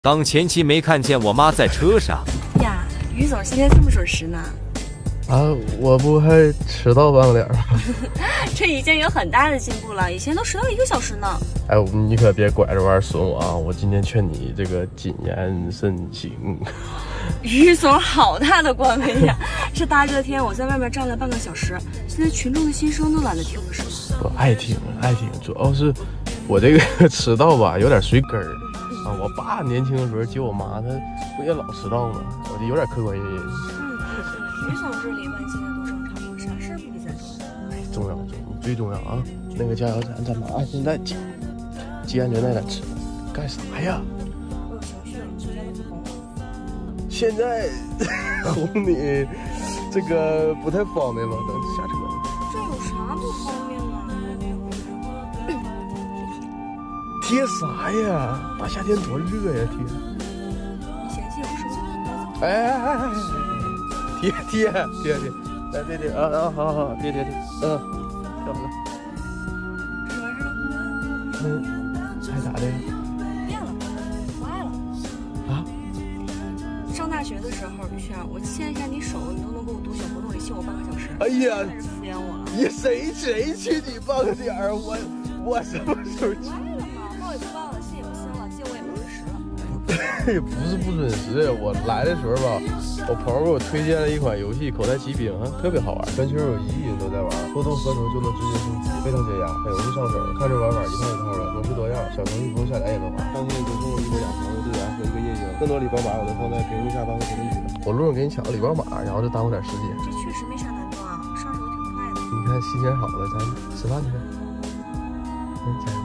当前期没看见我妈在车上。 呀，于总今天这么准时呢？ 啊，我不还迟到半个点吗？ 这已经有很大的进步了，以前都迟到1个小时呢。 哎，你可别拐着弯损我啊！我今天劝你这个谨言慎行。 于总好大的官威呀！这大热天我在外面站了半个小时，现在群众的心声都懒得听了是吗？ 我爱听，主要是我这个迟到吧，有点随根儿啊。我爸年轻的时候接我妈，他不也老迟到吗？我就有点客观原因。 于总这里万斤的都正常，啥事不比咱重要？ 哎，重要，最重要啊！那个加油站干嘛？现在系安全带咱吃，干啥呀？ 我有情绪了，你现在不哄我。 现在哄你，这个不太方便吧？等下车。 这有啥不方便吗？ 贴啥呀？大夏天多热呀！贴。 你嫌弃我是吗？ 哎，贴，来贴好，贴，跳完了。 这完事了？ 还咋的呀？ 变了，不爱了。 啊？ 上大学的时候，于轩，我牵一下你手，你都能给我读小胡同里亲我半个小时。 哎呀， 开始敷衍我了。 你谁亲你半个点儿？我什么时候亲？ 不爱了吗？报也不报了，信也不信了，借我也不准时了。 也不是不准时，我来的时候吧，我朋友给我推荐了一款游戏《口袋骑兵》，特别好玩，全球有1亿人都在玩，多动合成就能直接升级，非常解压，很容易上手，看着玩法一套一套的，能吃多样，小程序不用下载也能玩。当天就送我1波养成的队员和1个夜鹰，更多礼包码我都放在屏幕下方和评论区了。我路上给你抢个礼包码，然后就耽误点时间。 这确实没啥难度啊，上手挺快的。 你看心情好了，咱吃饭去呗。加油。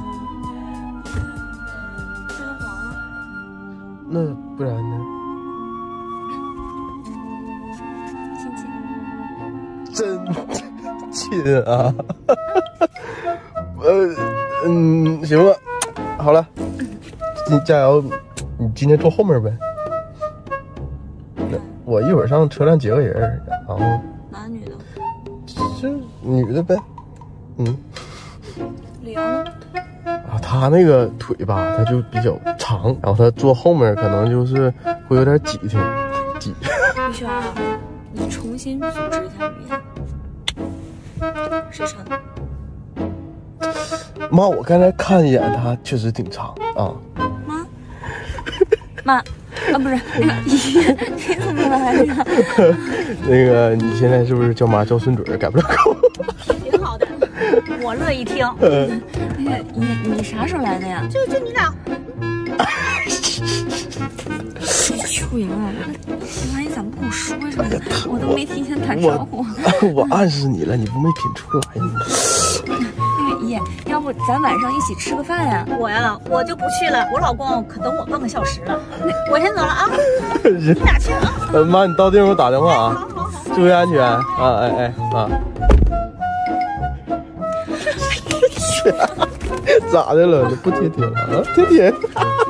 这能黄啊？ 那不然呢？真亲啊！行吧，好了，你加油，你今天坐后面呗。那我一会儿上车站接个人，然后男女的？ 就女的呗。 理由呢？ 啊，他那个腿吧，他就比较长，然后他坐后面可能就是会有点挤挺。 于轩啊，你重新组织一下语言。谁穿的？ 妈，我刚才看一眼，他确实挺长啊。 妈，啊，不是那个姨，你怎么来了？ 那个，你现在是不是叫妈叫顺嘴改不了口？ 挺好的，我乐意听。 那个你啥时候来的呀？ 就你俩。 秋阳啊，这玩意咋不跟我说什么？我都没提前打招呼。 我暗示你了，你不没品出来吗？ 那个姨，要不咱晚上一起吃个饭呀？ 我就不去了，我老公可等我半个小时了。我先走了啊，你俩去啊。 妈，你到地方给我打电话啊，注意安全啊！啊。咋的了？不贴贴了啊？贴贴。